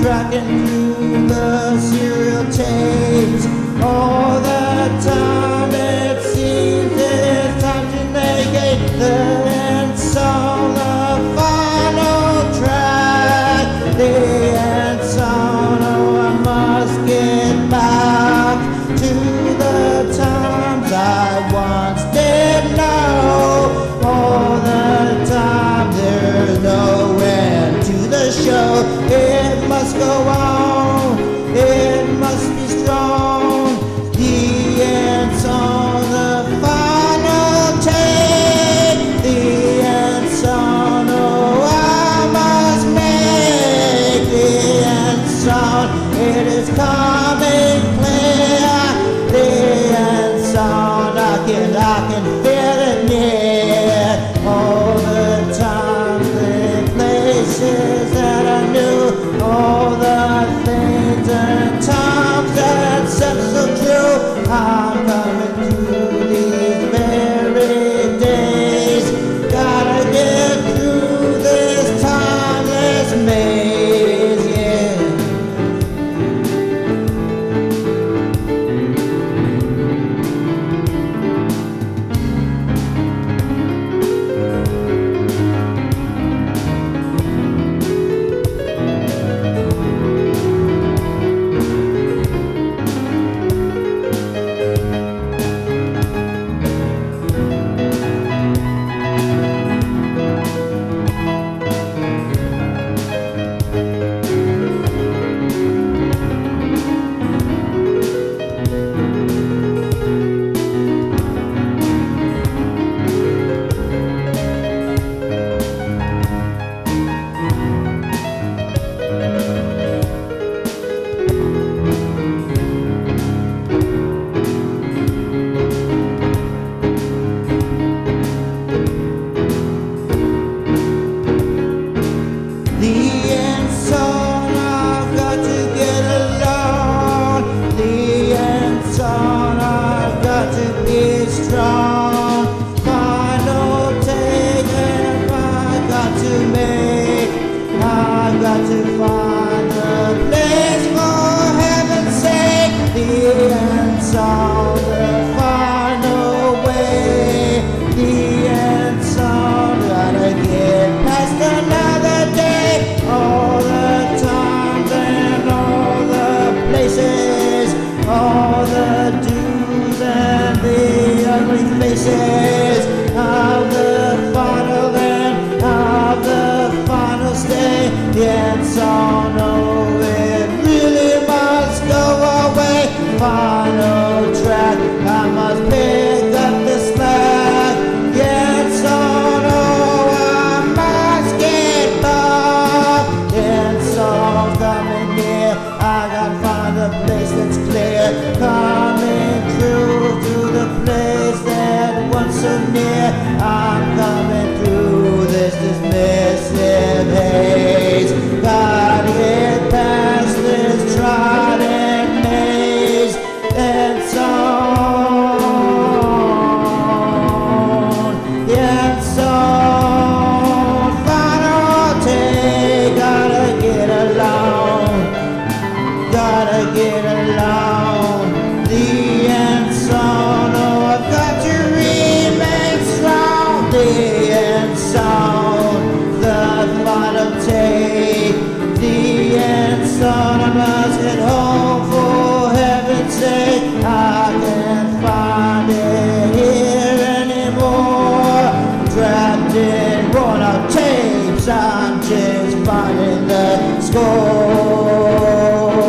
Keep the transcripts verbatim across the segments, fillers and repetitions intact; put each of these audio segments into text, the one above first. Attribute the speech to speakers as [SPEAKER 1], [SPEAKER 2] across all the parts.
[SPEAKER 1] tracking through the serial tapes. All the time it seems it's time to negate the end song, the final track, the end song. Oh, I must get back to the times I once did know. All the time there's no end to the show. It must go on, it must be strong. The end song, the final take, the end song. Oh, I must make the end song. It is coming clear. The end song, I can, I can feel it near. All the times, the places that I knew, all the things and times that seemed so true. I'm coming through these very days. Gotta get through this timeless maze, yeah. Strong, final take, and I got to make, I've got to find a place for heaven's sake. The end song, the final way, the end song. Gotta get past another day. All the times and all the places, all the do's and the ugly faces of the final end, of the final stay. The end song, no, it really must go away. Final track, I must pick up the slack. The end song, oh, I must get back. The end song coming near, I gotta find a place that's clear. Coming through to the place that once so near. I'm coming through this dismissive haze. Gotta get past this trodden maze. End song, end song, final take. Gotta get along, gotta get along. The end song, oh, I've got to remain strong. The end song, the final take. The end song, I must head home for heaven's sake. I can't find it here anymore. Trapped in worn out tapes, I'm just finding the score.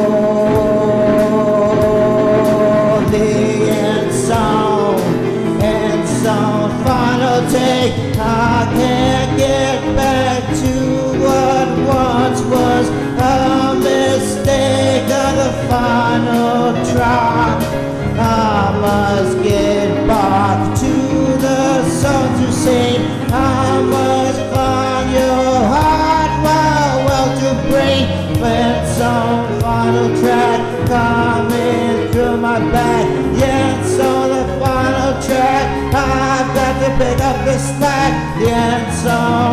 [SPEAKER 1] Take. I can't get back to what once was a mistake of the final track. I must get back to the songs you sing. I must find your heart while well to bring. When some final track coming through my back. Yes, on the final track, I've got to pick up the slack. The end song.